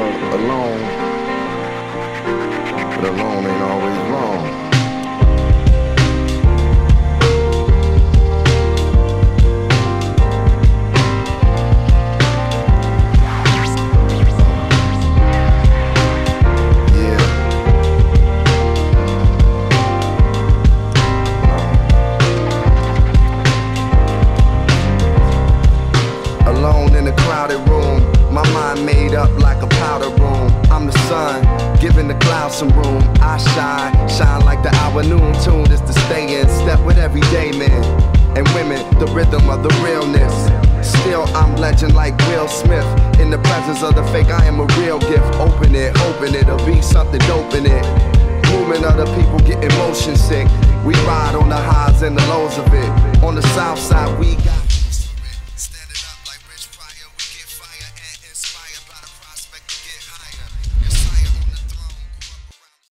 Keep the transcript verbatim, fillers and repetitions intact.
alone, but alone ain't always wrong. Alone in a crowded room, my mind made up like a powder room. I'm the sun, giving the clouds some room. I shine, shine like the hour noon tune is to stay in step with everyday men and women, the rhythm of the realness. Still I'm legend like Will Smith. In the presence of the fake, I am a real gift. Open it, open it, it'll be something dope in it. Movement of the people getting motion sick. We ride on the highs and the lows of it. On the south side we got